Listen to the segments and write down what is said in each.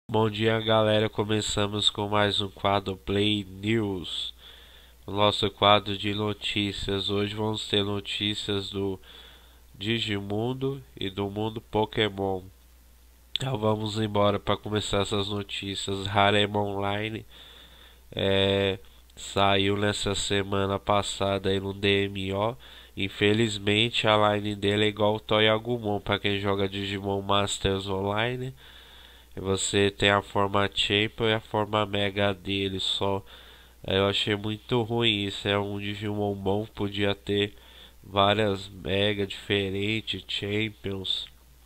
Bom dia, galera. Começamos com mais um quadro Play News, o nosso quadro de notícias. Hoje vamos ter notícias do Digimundo e do mundo Pokémon. Então vamos embora para começar essas notícias. Harem Online é, saiu nessa semana passada aí no DMO. Infelizmente a line dele é igual o Toy Agumon para quem joga Digimon Masters Online. Você tem a forma Champion e a forma Mega dele só. Eu achei muito ruim isso. É um Digimon bom, podia ter várias Mega diferentes, Champions,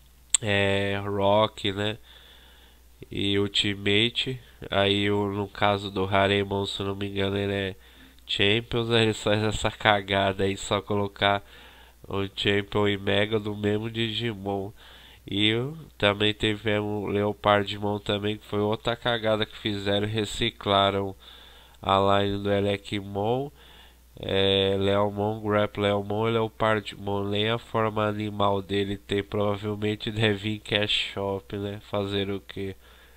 Rock, né? E Ultimate. Aí no caso do Haremon, se não me engano, ele é Champions. Aí ele faz essa cagada aí, só colocar o Champion e Mega do mesmo Digimon. E também tivemos o Leopardmon também, que foi outra cagada que fizeram, reciclaram a line do Elecmon, Leomon, Grapplemon e Leopardmon. Nem a forma animal dele tem, provavelmente deve vir Cash Shop, né? Fazer o que?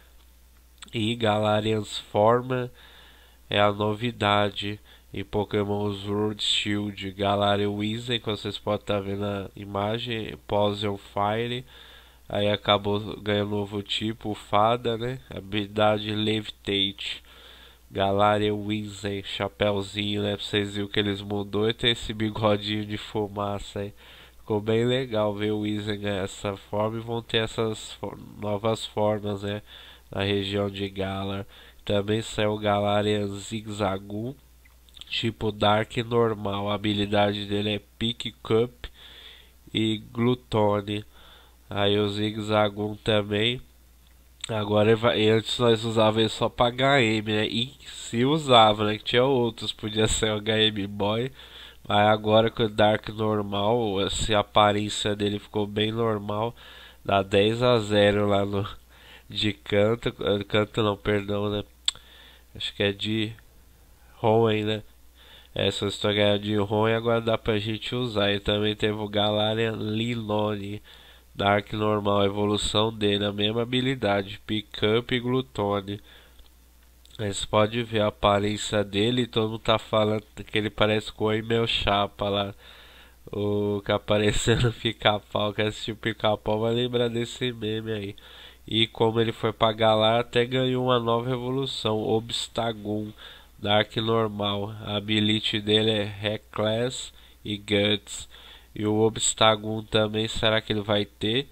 E Galarian's Forma é a novidade em Pokémon Sword Shield. Galarian Weezing, que vocês podem estar vendo a imagem, Poison Fire. Aí acabou ganhando um novo tipo, o Fada, né? Habilidade Levitate. Galaria Wizen, chapéuzinho, né? Pra vocês verem que eles mudou e tem esse bigodinho de fumaça aí. Ficou bem legal ver o Wizen ganhar essa forma e vão ter essas novas formas, né? Na região de Galar. Também saiu o Galarian Zigzagoon, tipo Dark normal. A habilidade dele é Pick Cup e Glutone. Aí o Zigzagoon também. Agora antes nós usava ele só pra HM, né? E se usava, né? Que tinha outros, podia ser o HM Boy. Mas agora com o Dark normal, essa aparência dele ficou bem normal. Dá 10-0 lá no de canto. Canto não, perdão, né? Acho que é de Hoenn, né? Essa história de Hoenn agora dá pra gente usar. E também teve o Galarian Lilone. Dark normal, a evolução dele, a mesma habilidade, Pick Up e Glutone. Aí você pode ver a aparência dele e todo mundo tá falando que ele parece com o Emil Chapa lá. O que apareceu no Pica-Pau, que assistiu Pica-Pau vai lembrar desse meme aí. E como ele foi pra Galar, até ganhou uma nova evolução, Obstagoon, Dark normal. A ability dele é Reckless e Guts. E o Obstagoon também, será que ele vai ter?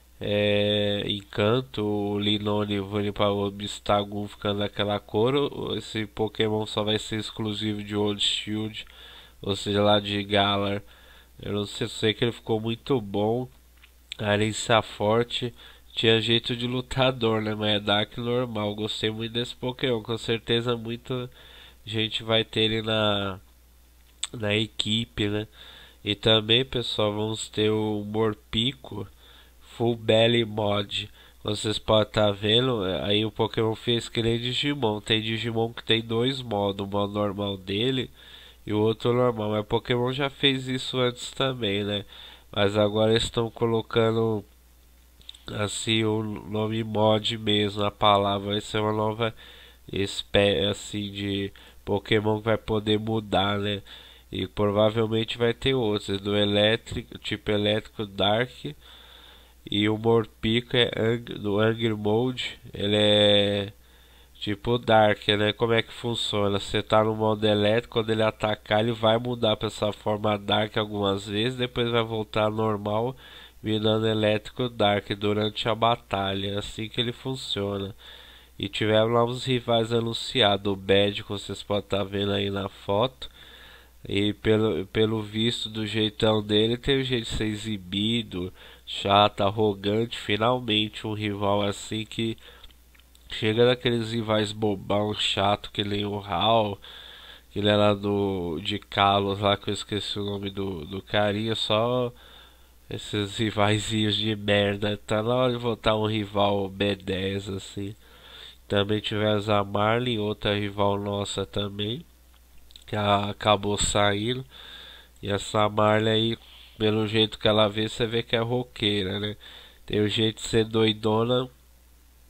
Encanto, o Linone vindo para o Obstagoon ficando daquela cor. Esse Pokémon só vai ser exclusivo de Old Shield, ou seja, lá de Galar. Eu não sei, sei que ele ficou muito bom. A Arencia forte, tinha jeito de lutador, né? Mas é Dark normal. Gostei muito desse Pokémon, com certeza muita gente vai ter ele na equipe, né? E também, pessoal, vamos ter o Morpico Full Belly Mod. Vocês podem estar vendo, aí o Pokémon fez que nem Digimon. Tem Digimon que tem dois modos, o modo normal dele e o outro normal. Mas o Pokémon já fez isso antes também, né? Mas agora eles estão colocando assim o nome mod mesmo, a palavra. Vai ser uma nova espécie assim de Pokémon que vai poder mudar, né? E provavelmente vai ter outros do elétrico, tipo elétrico Dark. E o Morpico do Angry Mode, ele é tipo Dark, né? Como é que funciona? Você tá no modo elétrico, quando ele atacar, ele vai mudar para essa forma Dark algumas vezes, depois vai voltar normal, virando elétrico Dark durante a batalha. É assim que ele funciona. E tivemos novos rivais anunciados. O Bad, que vocês podem estar vendo aí na foto. E pelo visto do jeitão dele, tem o jeito de ser exibido, chato, arrogante. Finalmente um rival assim que chega daqueles rivais bobão, chato, que nem o Hal, que ele era de Kalos lá, que eu esqueci o nome do carinha, só esses rivaizinhos de merda. Tá na hora de voltar um rival B10 assim. Também tivemos a Marley, outra rival nossa também, que acabou saindo. E essa Marley aí, pelo jeito que ela vê, você vê que é roqueira, né? Tem o jeito de ser doidona,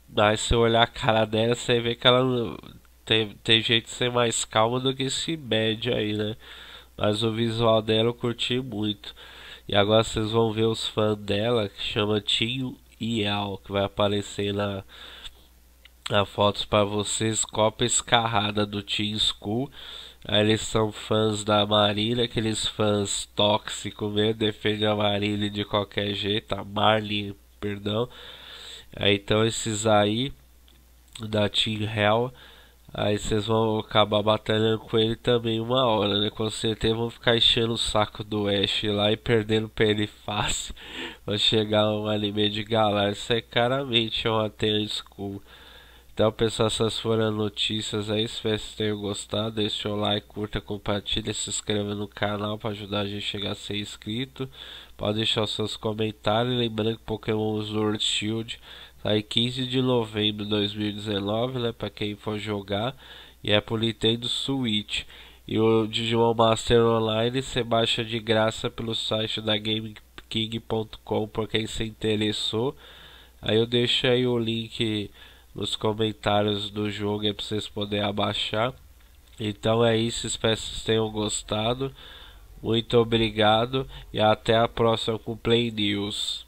Mas se eu olhar a cara dela, você vê que ela tem jeito de ser mais calma do que esse bad aí, né? Mas o visual dela eu curti muito. E agora vocês vão ver os fãs dela, que chama Tim e El, que vai aparecer na fotos para vocês, cópia escarrada do Team School. Aí eles são fãs da Marília, aqueles fãs tóxicos mesmo, defendem a Marília de qualquer jeito, a Marley, perdão. Aí então esses aí da Team Hell, aí vocês vão acabar batalhando com ele também uma hora, né? Com certeza vão ficar enchendo o saco do Ash lá e perdendo pra ele fácil. Vai chegar um anime de galera. Isso é claramente uma Ten School. Então, pessoal, essas foram as notícias aí. Espero que vocês tenham gostado. Deixa o like, curta, compartilha, se inscreva no canal para ajudar a gente a chegar a ser inscrito. Pode deixar os seus comentários. Lembrando que Pokémon Sword Shield sai 15 de novembro de 2019, né? Para quem for jogar. E é pro Nintendo Switch. E o Digimon Master Online você baixa de graça pelo site da GameKing.com por quem se interessou. Aí eu deixo aí o link nos comentários do jogo aí pra vocês poderem abaixar. Então é isso, espero que vocês tenham gostado. Muito obrigado e até a próxima com Play News.